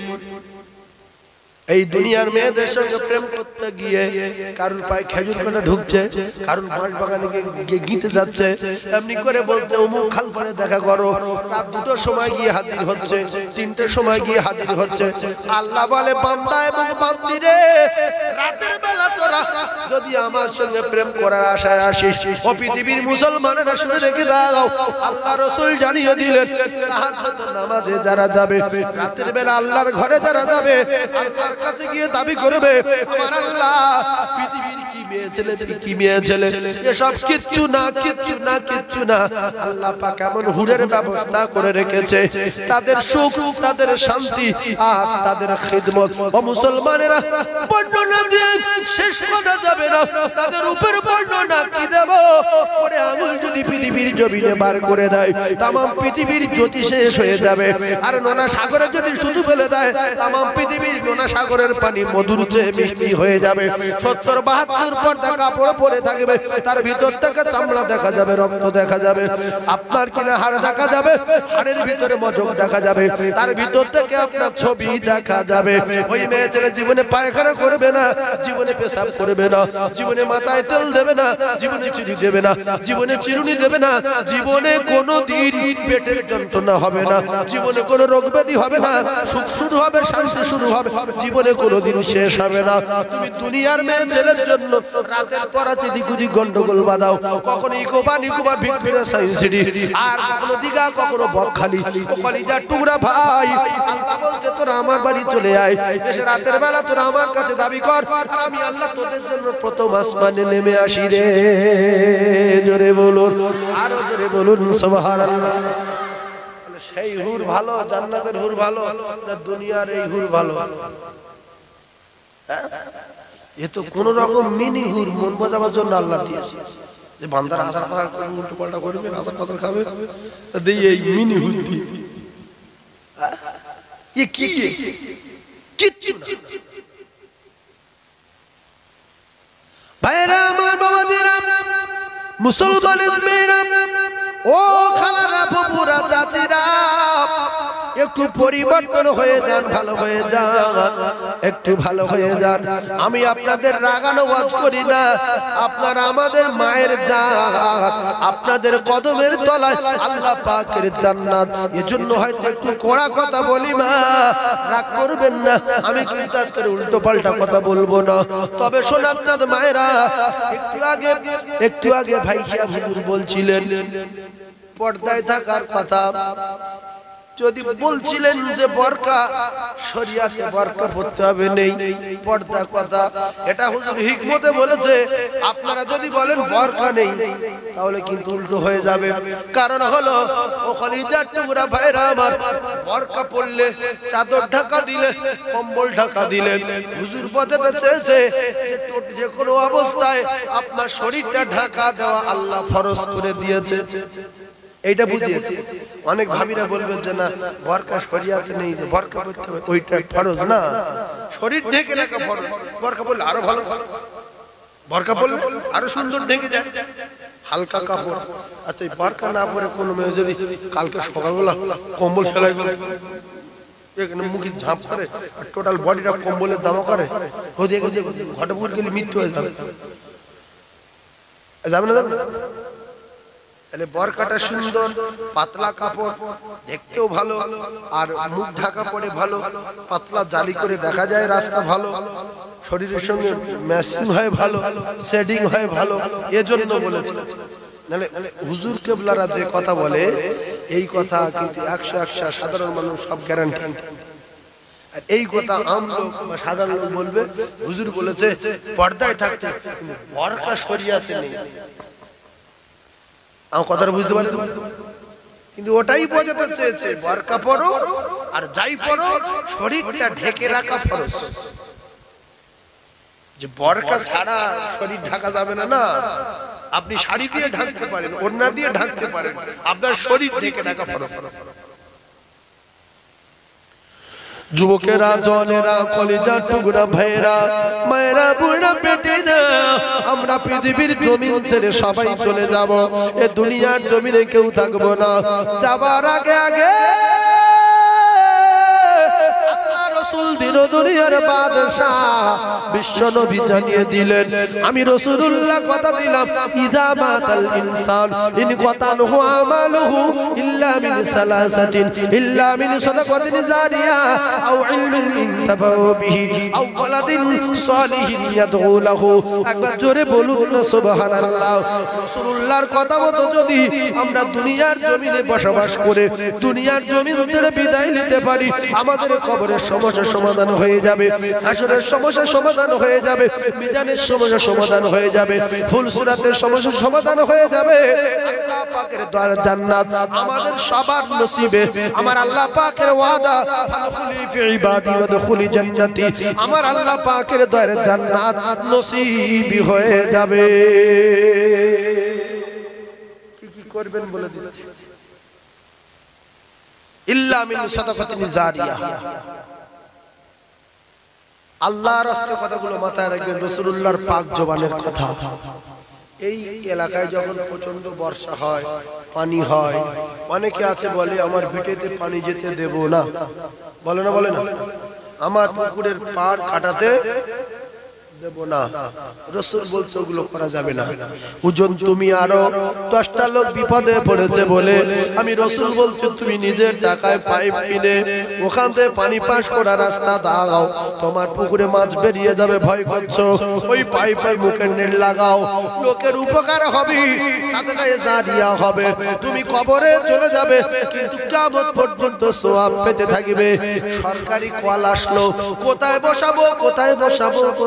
A: এই দুনিয়ার মেয়েদের সঙ্গে প্রেম করতে গিয়ে কারুর পায়ে খেজুর কাটা ঢুকছে, কারুর বাঁশ বাগানে গিতে যাচ্ছে, এমনি করে বলতে অমুক খাল করে দেখা করো, রাত 2টোর সময় গিয়ে হাজির হচ্ছে, 3টের সময় গিয়ে হাজির হচ্ছে। আল্লাহ বলে, বান্দা এবং বান্দি রে, রাতের বেলা তোরা যদি আমার সঙ্গে প্রেম করার আশায় আসিস, ও পৃথিবীর মুসলমানেরা শুনে রেখে দাও, আল্লাহ রাসূল জানিয়ে দিলেন, তাহাজ্জুদ নামাজে যারা যাবে, রাতের বেলা আল্লাহর ঘরে যারা যাবে, আল্লাহ কাছে গিয়ে দাবি করবে, আমার আল্লাহ পৃথিবীর কি মেয়ে ছেলে, কি মেয়ে ছেলে, এসব কিচ্ছু না, কিচ্ছু না, কিচ্ছু না। আল্লাহ পাক এমন হুরের ব্যবস্থা করে রেখেছে, তাদের সুখ, তাদের শান্তি আর তাদের খিদমত। ও মুসলমানেরা, বর্ণনা দিয়ে শেষ করা যাবে না, তাদের উপর বর্ণনা কি দেব? পরে আঙুল যদি পৃথিবীর জমিনে বার করে দেয়, তাম পৃথিবীর জ্যোতি শেষ হয়ে যাবে। আর নোনা সাগরে যদি শুধু ফেলে দেয়, তাম পৃথিবীর নোনা সাগরের পানি মধুর চেয়ে মিষ্টি হয়ে যাবে। 70-72 পর্দা কাপড় পরে থাকবে, তার ভিতর থেকে চামড়া দেখা যাবে, রক্ত দেখা যাবে, আপনার কিনা হাড় দেখা যাবে, হাড়ের ভিতরে মজক দেখা যাবে, তার ভিতর থেকে আপনার ছবি দেখা যাবে। ওই মেয়ে ছেলে জীবনে পায়খানা করবে না, জীবনে পেশাব করবে না, জীবনে মাথায় তেল দেবে না, জীবনে চুরি দেবে না, জীবনে চিরুনি দেবে না, জীবনে কোনো দিন পেটের যন্ত্রণা হবে না, জীবনে কোনো রোগ ব্যাধি হবে না, সুখ শুরু হবে, শান্তি শুরু হবে, জীবনে কোনোদিন শেষ হবে না। তুমি দুনিয়ার মেয়ে ছেলের জন্য রাতের পরাতে দিকুদি গন্ডগোল বাঁধাও, কখনো ইকোবা নিকোবা ভিক্টোরিয়া সায়েন্স সিটি, আর কখনো দীঘা, কখনো বকখালি। কলিজার টুকরা ভাই, আল্লাহ বলছে তোরা আমার বাড়ি চলে আয়, এসে রাতের বেলা তোরা আমার কাছে দাবি কর, আর আমি আল্লাহ তোদের জন্য প্রথম আসমানে নেমে আসি রে। জোরে বলুন আরো জোরে বলুন সুবহানাল্লাহ। সেই হুর ভালো, জান্নাতের হুর ভালো না দুনিয়ার এই হুর ভালো? এ তো কোন রকম মিনি হুর মন বোঝাবার জন্য আল্লাহ দিয়েছে, যে বান্দার আসার কথা উল্টো পাল্টা করবে, আসার কথা খাবে, দেই এই মিনি হুর দিয়ে। এ কি কিচ্ছু না। ভাইরা আমার, বাবাজিরা, মুসলমানের মেয়েরা, ও খালারা, বাবুরা, চাচিরা, একটু পরিবর্তন হয়ে যান, ভালো হয়ে যান, একটু ভালো হয়ে যান। আমি আপনাদের রাগানো ওয়াজ করি না, আপনারা আমাদের মায়ের জাত, আপনাদের কদমের তলায় আল্লাহ পাকের জান্নাত। এজন্য হয়তো একটু কড়া কথা বলি, মা রাগ করবেন না, আমি কিন্তু আজকে উল্টো পাল্টা কথা বলবো না। তবে সোনার মায়েরা, একটু আগে ভাই হুজুর বলছিলেন পর্দায় থাকার কথা, যদি বলছিলেন যে বরকা শরিয়াতে বরকা পড়তে হবে, নেই পর্দা কথা, এটা হুজুর হিকমতে বলেছে। আপনারা যদি বলেন বরকা নেই, তাহলে কিন্তু উল্টো হয়ে যাবে। কারণ হলো, ও কলিজার টুকরা ভাইরা আমার, বরকা পড়লে, চাদর ঢাকা দিলে, কম্বল ঢাকা দিলে, হুজুর বোঝাতে চেয়েছে যে কোনো অবস্থায় আপনার শরীরটা ঢাকা দেওয়া আল্লাহ ফরজ করে দিয়েছে। এইটা বুঝিয়েছে। অনেক ভাবিরা বলবেন যে না, বরকা শরিয়াতে নেই, যে বরকা পড়তে হবে, ওইটা ফরজ না। শরীর ঢেকে রাখা ফরজ, বরকা পড়লে আরো ভালো, বরকা পড়লে আরো সুন্দর ঢেকে যায়, হালকা কাপড়। আচ্ছা, এই বরকা না পরে কোনো মেয়ে যদি কালকে সকালবেলা কম্বল সেলাই করে এখানে মুখে ঝাঁপ করে, টোটাল বডিটা কম্বলের জামা করে, ঘটে পুকুর গেলে মৃত্যু হয়ে যাবে, যাবে না? যাবে না? তাহলে বরকাটা সুন্দর, পাতলা কাপড়, দেখতেও ভালো, আর মুখ ঢাকা পড়ে ভালো, পাতলা জালি করে দেখা যায় রাস্তা ভালো, শরীরের সঙ্গে ম্যাচিং হয় ভালো, শেডিং হয় ভালো, এজন্য বলেছে। নাহলে হুজুর কেবলারা যে কথা বলে, এই কথা কিন্তু 100 সাধারণ মানুষ সব গ্যারান্টি। আর এই কথা আম লোক বা সাধারণ লোক বলবে, হুজুর বলেছে পর্দায় থাকতে, বরকা শরিয়াতে নেই। আমার কথাটা বুঝতে পারলেন? কিন্তু ওটাই বোঝাতে চেয়েছে, বরকা পরো আর যাই পরো, শরীরটা ঢেকে রাখা ফরজ। যে বরকা ছাড়া শরীর ঢাকা যাবে না, না। আপনি শাড়ি দিয়ে ঢাকতে পারেন, ওড়না দিয়ে ঢাকতে পারেন, আপনার শরীর ঢেকে রাখা ফরজ। যুবকেরা, জনেরা, কলিজার টুকরা ভাইরা, মায়েরা, বুড়া, পেটেরা, আমরা পৃথিবীর জমিন ছেড়ে সবাই চলে যাব। এ দুনিয়ার জমিনে কেউ থাকবো না। যাবার আগে আগে দুনিয়ার বাদশাহ বিশ্ব নবী জানিয়ে দিলেন, আমি রাসূলুল্লাহ কথা দিলাম, ইযা মাতাল ইনসান ইন কাতালহু আমালুহু ইল্লা মিন সালাসাতিন, ইল্লা মিন সাদাকাতিন জারিয়া আও ইলমিন ইনতাফাউ বিহি আও ওয়ালাদিন সালিহিন ইয়াদউ লাহু। একবার জোরে বলুন না সুবহানাল্লাহ। রাসূলুল্লাহর কথা মতো যদি আমরা দুনিয়ার জমিনে বসবাস করে দুনিয়ার জমিন ছেড়ে বিদায় নিতে পারি, আমাদের কবরের সমস্যা সমাধান হয়ে যাবে, হাসরের সমস্যা সমাধান হয়ে যাবে, মিজানের সমস্যা সমাধান হয়ে যাবে, ফুলসিরাতের সমস্যা সমাধান হয়ে যাবে। আল্লাহ পাকের দ্বার জান্নাত আমাদের সবার নসিবে। আমার আল্লাহ পাকের ওয়াদা, ফাদখুলি ফি ইবাদি ওয়াদখুলি জান্নাতি, আমার আল্লাহ পাকের দ্বার জান্নাত নসিবি হয়ে যাবে। কি করবেন বলে দিচ্ছি, ইল্লা মিন সাদাকাতিন জারিয়া। আল্লাহর রাস্তায় কথাগুলো মাথায় রাখবেন, রাসূলুল্লাহর পাক জবানের কথা। এই এলাকায় যখন প্রচন্ড বর্ষা হয়, পানি হয়, অনেকে আছে বলে আমার ভিটেতে পানি যেতে দেব না, বলে না, বলে না, আমার পুকুরের পাড় কাটাতে দেব না। রাসূল বলছে ওগুলো করা যাবে না। হুজুর, তুমি আরো 10টা লোক বিপদে পড়েছে বলে আমি রাসূল বলছি, তুমি নিজের টাকায় পাইপ কিনে ওখান থেকে পানি পাস করার রাস্তা দাও। তোমার পুকুরে মাছ বেরিয়ে যাবে ভয় করছো, ওই পাইপের মুখে নেট লাগাও, লোকের উপকার হবে, সাদকায়ে জারিয়া হবে। তুমি কবরে চলে যাবে, কিন্তু কিয়ামত পর্যন্ত সওয়াব পেতে থাকবে। সরকারি কল আসলো, কোথায় বসাবো, কোথায় বসাবো, কোথায় বসাবো,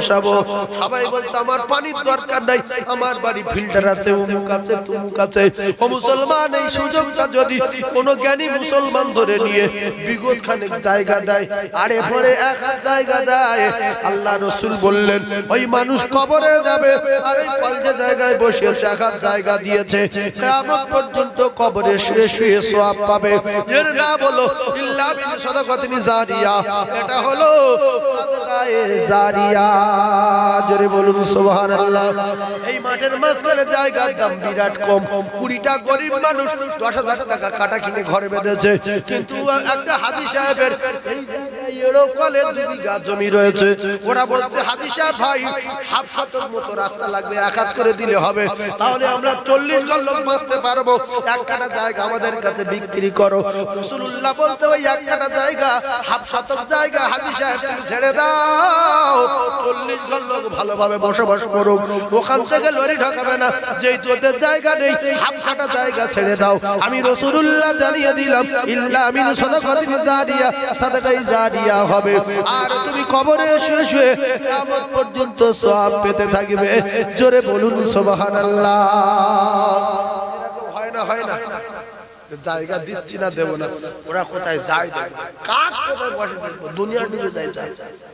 A: বসাবো। সবাই বলতো আমার পানির দরকার নাই, আমার বাড়ি ফিল্টার আছে, অমুক আছে, তুমুক আছে। ও মুসলমান, এই সুযোগটা যদি কোনো জ্ঞানী মুসলমান ধরে নিয়ে বিগত খানেক জায়গা দেয়, আরে পরে এক জায়গা দেয়, আল্লাহ রাসূল বললেন ওই মানুষ কবরে যাবে আর ওই কলজে জায়গায় বসেছে, এক জায়গা দিয়েছে, কিয়ামত পর্যন্ত কবরে শুয়ে শুয়ে সওয়াব পাবে। এর নাম হলো ইল্লা বিন সাদাকাতিন জারিয়া, এটা হলো সাদকায়ে জারিয়া। জোরে বলুন সুবহানাল্লাহ। এই মাঠের মাঝখানে জায়গার দাম বিরাট কম, 20টা গরিব মানুষ 10,000 টাকা কাটা কিনে ঘরে বেঁধেছে, কিন্তু একটা হাজী সাহেবের এরকলে 2 বিঘা জমি রয়েছে। ওরা বলছে হাজী সাহেব ভাই, হাফ শতক মতো রাস্তা লাগবে, এক হাত করে দিলে হবে, তাহলে আমরা 40 ঘর লোক বাঁচতে পারবো, এক কাটা জায়গা আমাদের কাছে বিক্রি করো। রাসূলুল্লাহ বলতে ওই এক কাটা জায়গা, হাফ শতক জায়গা হাজী সাহেব তুমি ছেড়ে দাও, 40 ঘর লোক ভালোভাবে বসবাস করুক, ওখান থেকে লরি ঢোকাবে না, যেই তোদের জায়গা নেই হাফ কাটা জায়গা ছেড়ে দাও। আমি রাসূলুল্লাহ জানিয়ে দিলাম ইল্লা মিন সাদাকাতিন জারিয়া, সাদাকায়ে জারিয়া হবে, আর তুমি কবরে শুয়ে শুয়ে কিয়ামত পর্যন্ত সওয়াব পেতে থাকবে। জোরে বলুন সুবহানাল্লাহ। এরকম হয় না, হয় না? জায়গা দিচ্ছি না, দেব না, ওরা কোথায় যায় দেখো, কাক কোথায় বসে দেখো, দুনিয়ার দিকে যায় যায়।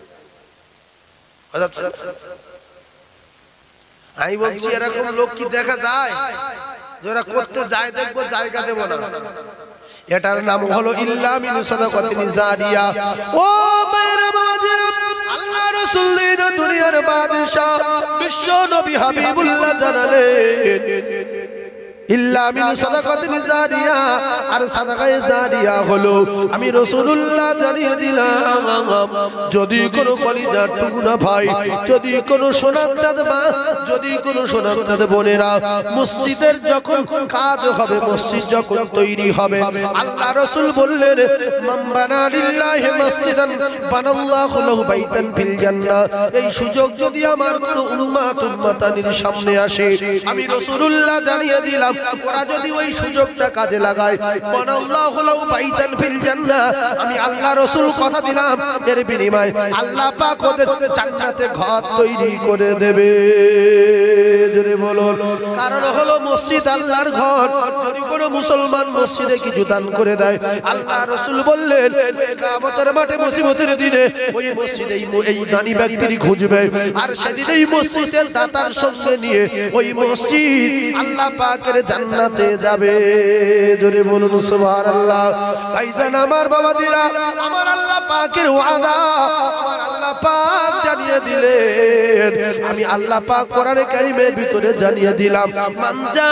A: আমি বলছি এরকম লোক কি দেখা যায়? যারা করতে যায় দেখবো, জায়গা দেব না। এটার নাম হলো ইল্লা মিন সাদাকাতিন জারিয়া। ও মেরে বাজিরা, আল্লাহ রাসূল দিন দুনিয়ার বাদশা বিশ্ব নবী হাবিবুল্লাহ জানালেন ইল্লা মিন সাদাকাতিন জারিয়া, আর সাদাকায়ে জারিয়া হলো আমি রাসূলুল্লাহ জানিয়ে দিলাম, যদি কোনো কলিজার টুকরা ভাই, যদি কোনো সোনার চাঁদ মা, যদি কোনো সোনার চাঁদ বোনেরা, মসজিদের যখন কাজ হবে, মসজিদ যখন তৈরি হবে, আল্লাহ রাসূল বললেন মান বানা লিল্লাহি মসজিদান বানাল্লাহু লাহু বাইতান ফিল জান্নাহ। এই সুযোগ যদি আমার কোনো উম্মাতানির সামনে আসে, আমি রাসূলুল্লাহ জানিয়ে দিলাম, ওরা যদি ওই সুযোগটা কাজে লাগায়, বানাল্লাহু লাহু বাইতান ফিল জান্নাহ, আমি আল্লাহ রাসূল কথা দিলাম, এর বিনিময়ে আল্লাহ পাক ওদের জান্নাতে ঘর তৈরি করে দেবে। জোরে বলুন। কারণ হলো মসজিদ আল্লাহর ঘর, যদি কোনো মুসলমান মসজিদে কিছু দান করে দেয়, আল্লাহ রাসূল বললেন কিয়ামতের মাঠে মুসিবতের দিনে ওই মসজিদে এই দানি ব্যক্তির খুঁজবে, আর সেদিন এই মসজিদের দাতার সঙ্গে নিয়ে ওই মসজিদ আল্লাহ পাকের জান্নাতে যাবে। জোরে বলুন সুবহানাল্লাহ। ভাইজান আমার বাবাদিরা, আমার আল্লাহ পাকের ওয়াদা আমার আল্লাহ পাক জানিয়ে দিলেন, আমি আল্লাহ পাক কোরআনে কারীমের ভিতরে জানিয়ে দিলাম, মানজা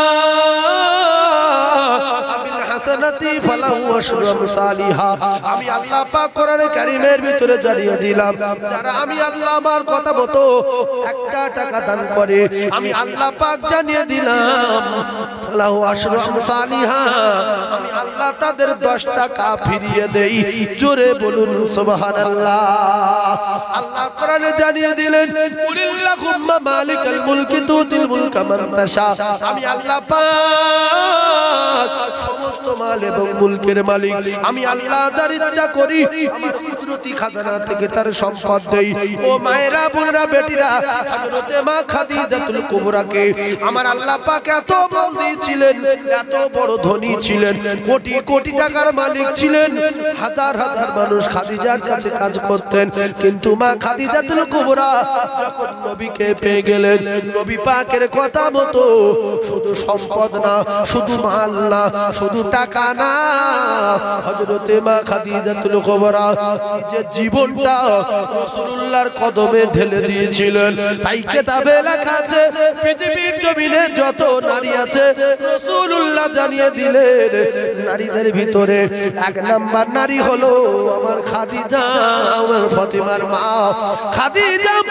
A: আবিল হাসানাতি ফালাহু আশরু আমসালিহা। আমি আল্লাহ পাক কোরআনে কারীমের ভিতরে জানিয়ে দিলাম, যারা আমি আল্লাহ আমার কথা মতো 1 টাকা দান করে, আমি আল্লাহ পাক জানিয়ে দিলাম ফালাহু আশরু আমসালিহা, আমি আল্লাহ তাদের 10 টাকা ফিরিয়ে দেই। জোরে বলুন সুবহানাল্লাহ। আল্লাহ কোরআনে জানিয়ে দিলেন কুলিল্লাহুম্মা মালিকাল মুলকি তুতিল মুলকা মান তাশা। আমি আল্লাহ পাক সমস্ত মাল এবং মুলকের মালিক, আমি আল্লাহ যার ইচ্ছা করি আমার কুদরতি খাজানা থেকে তার সম্পদ দেই। ও মায়েরা, বোনেরা, বেটিরা, হযরতে মা খাদিজাতুল কুবরাকে আমার আল্লাহ পাক এত বল দিয়েছিলেন, এত বড় ধনী ছিলেন, কোটি কোটি টাকার মালিক ছিলেন, হাজার হাজার মানুষ খাদিজার কাছে কাজ করতেন, কিন্তু মা খাদিজাতুল কুবরা যখন নবীকে পেয়ে গেলেন, নবী পাকের কথা মতো শুধু সম্পদ না, শুধু মাল না, শুধু টাকা না, হযরতে মা খাদিজাতুল কুবরা নিজের জীবনটা রাসূলুল্লাহর কদমে ঢেলে দিয়েছিলেন। তাই কিতাবে লেখা আছে পৃথিবীর জমিনে যত নারী আছে, রাসূলুল্লাহ জানিয়ে দিলেন নারীদের ভিতরে 1 নাম্বার নারী হলো আমার খাদিজা, আমার ফাতিমার মা খাদিজা।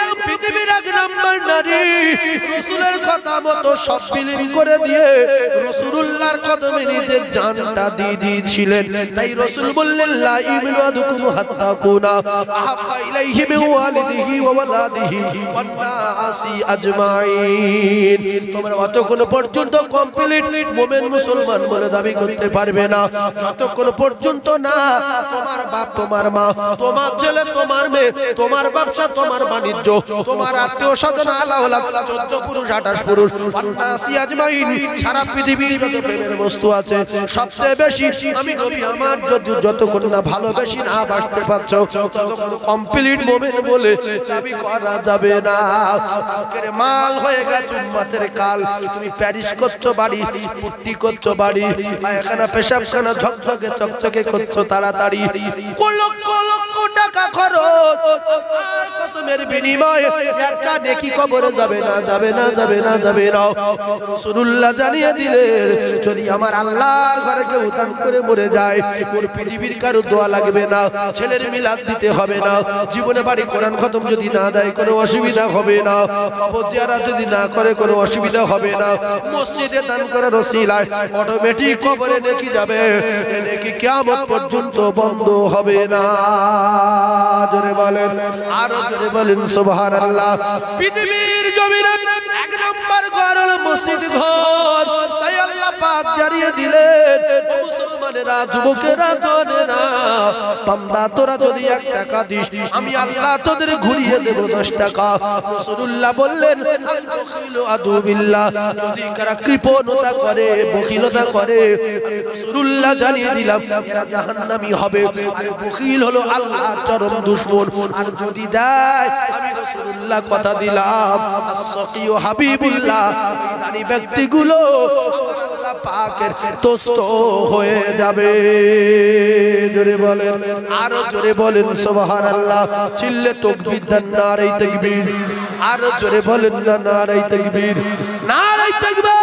A: পৃথিবীর এক নম্বর নারী রাসূলের কথা মতো সব বিলীন করে দিয়ে রাসূলুল্লাহর কদমে নিজের জানটা দিয়ে দিয়েছিলেন। তাই রাসূল বললেন লা ইমিনু আদুকুম হাত্তা কুনা আহাব্বা ইলাইহি মিন ওয়ালিদিহি ওয়া ওয়ালাদিহি ওয়ান নাসি আজমাইন। তোমরা অতক্ষণ পর্যন্ত কমপ্লিট মুমিন মুসলমান বলে দাবি করতে পারবে না যতক্ষণ পর্যন্ত না তোমার বাপ তোমার মা তোমার ছেলে তোমার মেয়ে তোমার ব্যবসা তোমার বাণিজ্য তোমার আত্মীয় স্বজন আলাওলা 14 পুরুষ 28 পুরুষ নাসি আজমাইন সারা পৃথিবীর যত প্রেমের বস্তু আছে সবচেয়ে বেশি আমি নবী আমার যতক্ষণ না ভালোবেসে না বাসতে পারছো ততক্ষণ কমপ্লিট মুমিন বলে দাবি করা যাবে না। আজকের মাল হয়ে গেছে উম্মতের কাল। তুমি প্যারিস করছো বাড়ি পুট্টি করছো বাড়ি পায়খানা পেশাবখানা ঝকঝকে চকচকে করছো তাড়াতাড়ি লক্ষ লক্ষ টাকা খরচ কসমের বিনিময়ে একটা নেকি কবরে যাবে না যাবে না যাবে না যাবে না। রাসূলুল্লাহ জানিয়ে দিলেন যদি আমার আল্লাহর ঘরে কেউ দান করে মরে যায় ওর পৃথিবীর কারো দোয়া লাগবে না ছেলের মিলাদ দিতে হবে না জীবনে বাড়ি কোরআন খতম যদি না দেয় কোনো অসুবিধা হবে না কবর জিয়ারত যদি না করে কোনো অসুবিধা হবে না মসজিদে দান করার ওসিলায় অটোমেটিক কবরে নেকি যাবে নেকি কিয়ামত পর্যন্ত বন্ধ হবে না। জোরে বলেন আরো জোরে বলেন সুবহানাল্লাহ। পৃথিবীর জমিনে এক নম্বর ঘর হলো মসজিদ ঘর। তাই আল্লাহ পাক জানিয়ে দিলেন মুসলমানেরা যুবকেরা জনেরা বান্দা তোরা যদি 1 টাকা দিস আমি আল্লাহ তোদের ঘুরিয়ে দেব 10 টাকা। রাসূলুল্লাহ বললেন আল বখিলু আদু বিল্লাহ যদি কারা কৃপণতা করে বখিলতা করে আমি রাসূলুল্লাহ জানিয়ে দিলাম এরা জাহান্নামী হবে। আর বখিল হলো আল্লাহর চরম দুশমন। আর যদি দেয় আমি রাসূলুল্লাহ কথা দিলাম as-সাকিউ হাবিবুল্লাহ দানি ব্যক্তিগুলো আল্লাহ পাকের দোস্ত হয়ে যাবে। জোরে বলেন আরো জোরে বলেন সুবহানাল্লাহ। চিল্লে তাকবীর দেন নারে তাকবীর। আরো জোরে বলেন না নারে তাকবীর নারে তাকবীর।